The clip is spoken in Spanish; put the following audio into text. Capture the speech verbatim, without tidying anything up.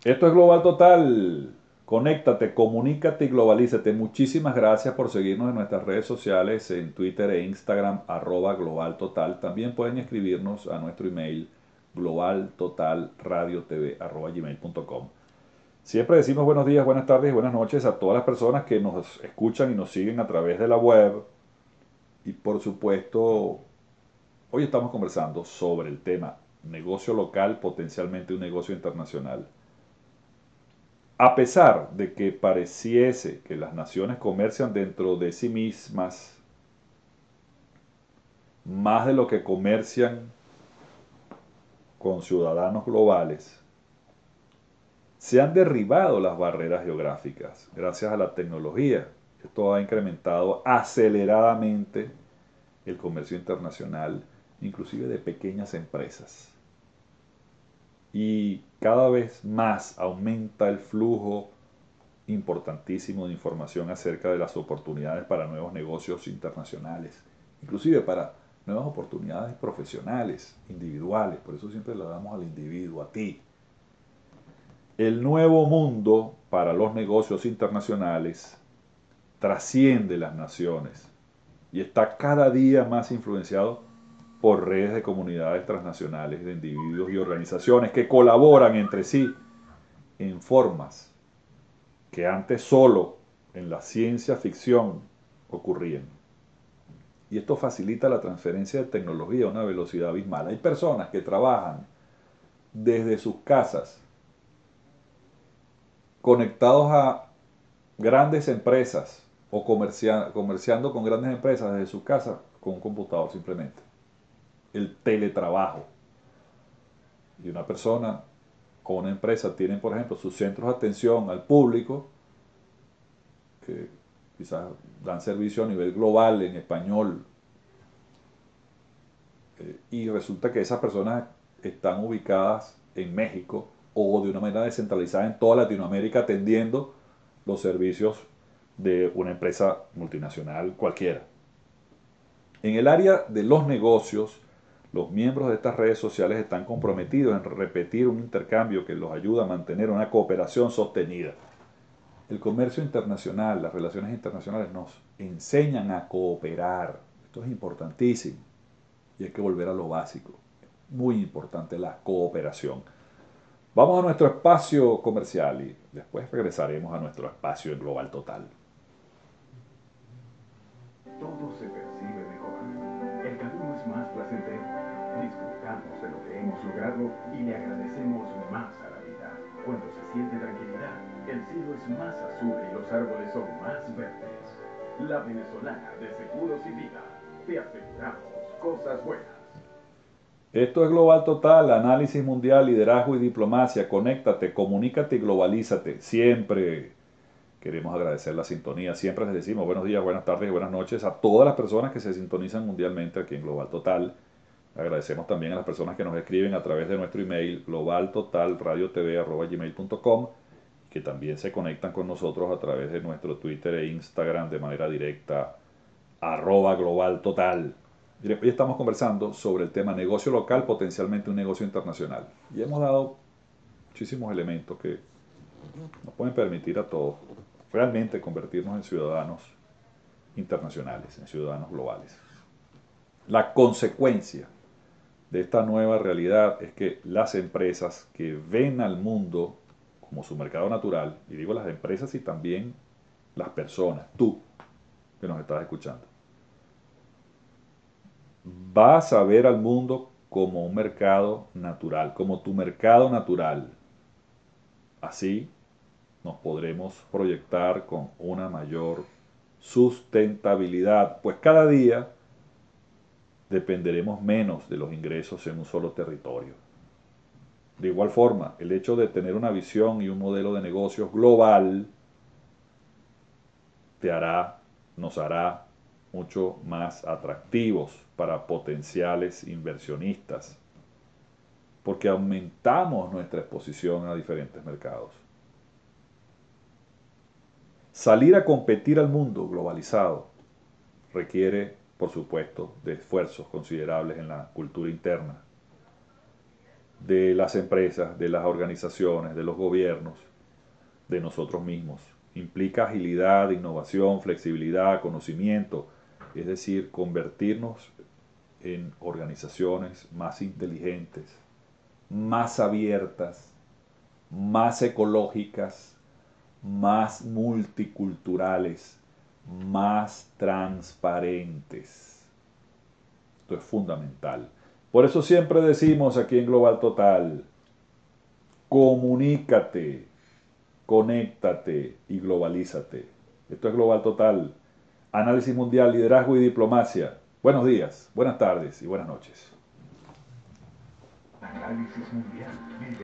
Esto es Global Total. Conéctate, comunícate y globalízate. Muchísimas gracias por seguirnos en nuestras redes sociales, en Twitter e Instagram, arroba Global Total. También pueden escribirnos a nuestro email, globaltotalradiotv, arroba gmail punto com. Siempre decimos buenos días, buenas tardes y buenas noches a todas las personas que nos escuchan y nos siguen a través de la web. Y por supuesto, hoy estamos conversando sobre el tema negocio local, potencialmente un negocio internacional. A pesar de que pareciese que las naciones comercian dentro de sí mismas más de lo que comercian con ciudadanos globales, se han derribado las barreras geográficas gracias a la tecnología. Esto ha incrementado aceleradamente el comercio internacional, inclusive de pequeñas empresas. Y cada vez más aumenta el flujo importantísimo de información acerca de las oportunidades para nuevos negocios internacionales, inclusive para nuevas oportunidades profesionales, individuales. Por eso siempre le damos al individuo, a ti. El nuevo mundo para los negocios internacionales trasciende las naciones y está cada día más influenciado por redes de comunidades transnacionales de individuos y organizaciones que colaboran entre sí en formas que antes solo en la ciencia ficción ocurrían. Y esto facilita la transferencia de tecnología a una velocidad abismal. Hay personas que trabajan desde sus casas, conectados a grandes empresas o comercia comerciando con grandes empresas desde sus casas con un computador simplemente. El teletrabajo. Y una persona o una empresa tienen, por ejemplo, sus centros de atención al público que quizás dan servicio a nivel global en español, eh, y resulta que esas personas están ubicadas en México o de una manera descentralizada en toda Latinoamérica atendiendo los servicios de una empresa multinacional cualquiera. En el área de los negocios, los miembros de estas redes sociales están comprometidos en repetir un intercambio que los ayuda a mantener una cooperación sostenida. El comercio internacional, las relaciones internacionales nos enseñan a cooperar. Esto es importantísimo y hay que volver a lo básico. Muy importante la cooperación. Vamos a nuestro espacio comercial y después regresaremos a nuestro espacio en Global Total. Todo se percibe mejor. El camino es más placentero. Disfrutamos de lo que hemos logrado y le agradecemos más a la vida. Cuando se siente tranquilidad, el cielo es más azul y los árboles son más verdes. La venezolana de Seguros y Vida. Te aseguramos cosas buenas. Esto es Global Total, análisis mundial, liderazgo y diplomacia. Conéctate, comunícate y globalízate. Siempre queremos agradecer la sintonía. Siempre les decimos buenos días, buenas tardes y buenas noches a todas las personas que se sintonizan mundialmente aquí en Global Total. Agradecemos también a las personas que nos escriben a través de nuestro email globaltotalradiotv arroba gmail punto com, que también se conectan con nosotros a través de nuestro Twitter e Instagram de manera directa, arroba globaltotal. Hoy estamos conversando sobre el tema negocio local, potencialmente un negocio internacional. Y hemos dado muchísimos elementos que nos pueden permitir a todos realmente convertirnos en ciudadanos internacionales, en ciudadanos globales. La consecuencia de esta nueva realidad es que las empresas que ven al mundo como su mercado natural, y digo las empresas y también las personas, tú que nos estás escuchando, vas a ver al mundo como un mercado natural, como tu mercado natural. Así nos podremos proyectar con una mayor sustentabilidad, pues cada día dependeremos menos de los ingresos en un solo territorio. De igual forma, el hecho de tener una visión y un modelo de negocios global te hará, nos hará mucho más atractivos para potenciales inversionistas, porque aumentamos nuestra exposición a diferentes mercados. Salir a competir al mundo globalizado requiere, por supuesto, de esfuerzos considerables en la cultura interna. de las empresas, de las organizaciones, de los gobiernos, de nosotros mismos. Implica agilidad, innovación, flexibilidad, conocimiento, es decir, convertirnos en organizaciones más inteligentes, más abiertas, más ecológicas, más multiculturales, más transparentes. Esto es fundamental. Por eso siempre decimos aquí en Global Total, comunícate, conéctate y globalízate. Esto es Global Total. Análisis mundial, liderazgo y diplomacia. Buenos días, buenas tardes y buenas noches. Análisis mundial.